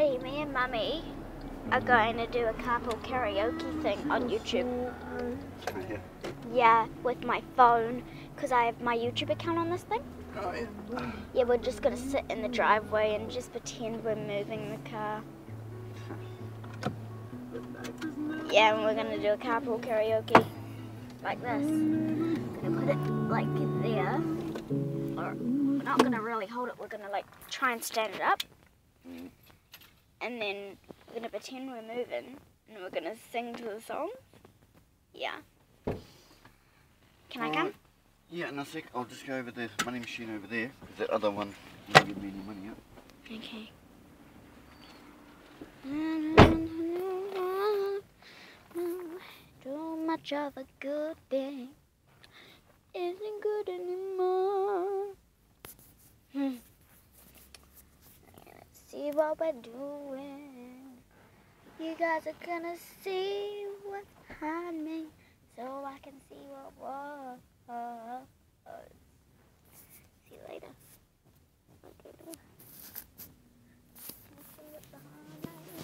Daddy, me and Mummy are going to do a carpool karaoke thing on YouTube. Yeah, with my phone, because I have my YouTube account on this thing. Oh, yeah. Yeah, we're just going to sit in the driveway and just pretend we're moving the car. Yeah, and we're going to do a carpool karaoke like this. Gonna put it like there. Or we're not going to really hold it, we're going to like try and stand it up. And then we're going to pretend we're moving and we're going to sing to the song. Yeah. Can I come? Yeah, in a sec. I'll just go over the money machine over there. That other one didn't give me any money up. Okay. Too much of a good thing isn't good anymore. Let's see what we're doing. You guys are gonna see what's behind me, so I can see what was. See you later. Okay. See what's behind me.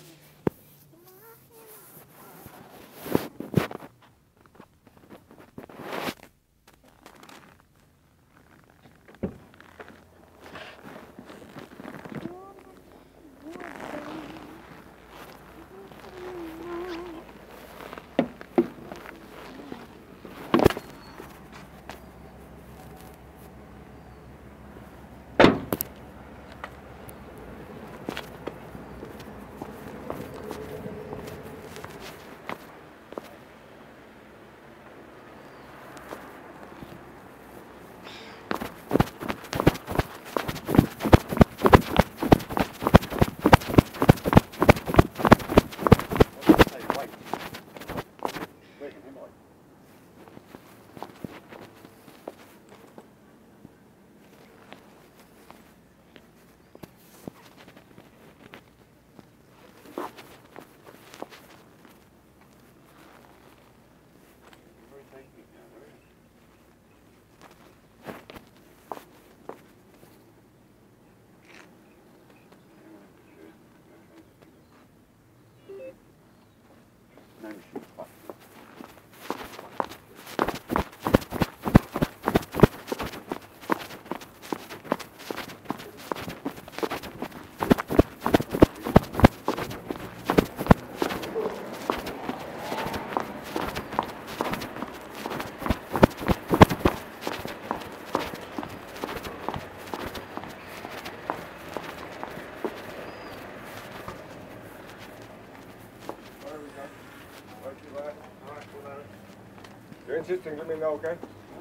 You're insisting, let me know, okay?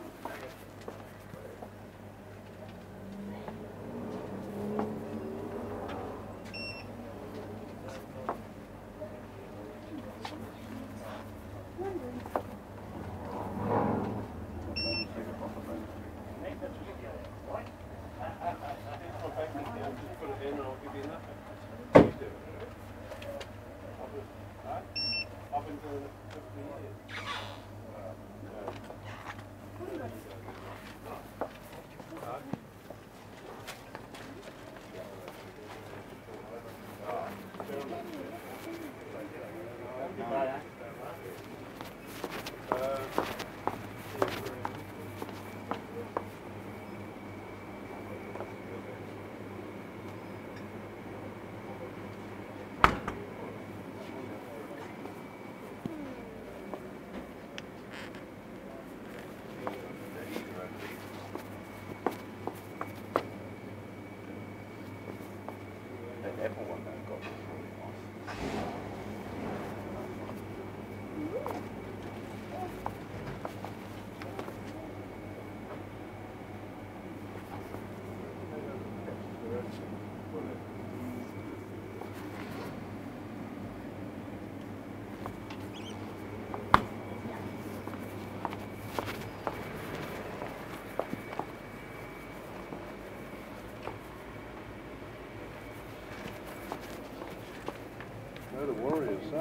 They're the Warriors, huh?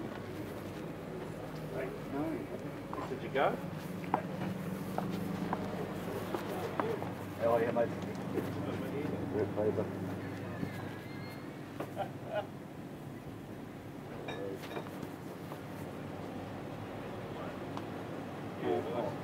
No. Did you go? Oh, yeah, mate. Great favour.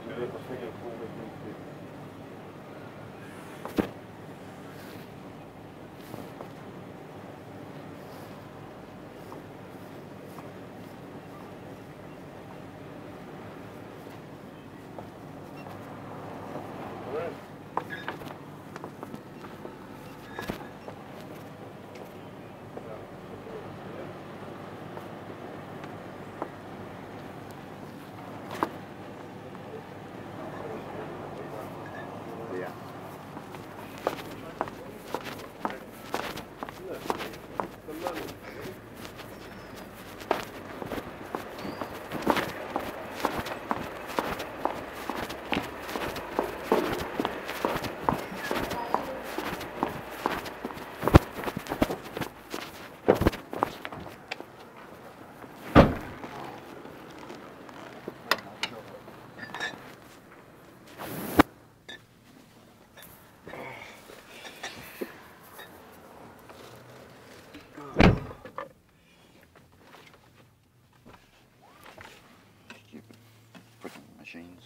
Machines.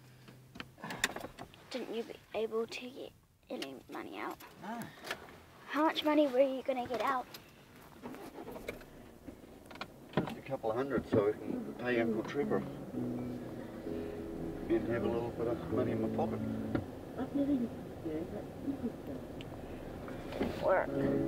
Didn't you be able to get any money out? No. How much money were you going to get out? Just a couple of hundred so I can pay Uncle Trevor and have a little bit of money in my pocket. Didn't work.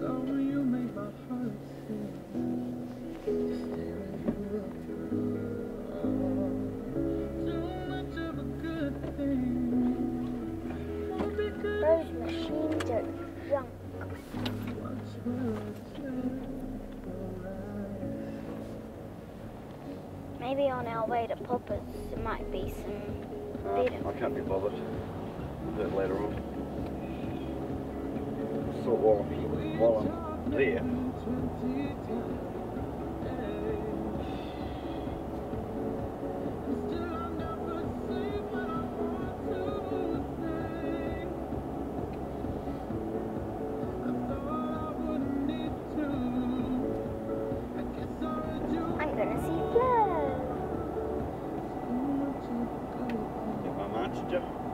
Those machines are junk. Maybe on our way to Popper's there might be some better. I can't be bothered. I'll do it later on. So while I'm there. I'm gonna see Flo. Get my answer, Jim.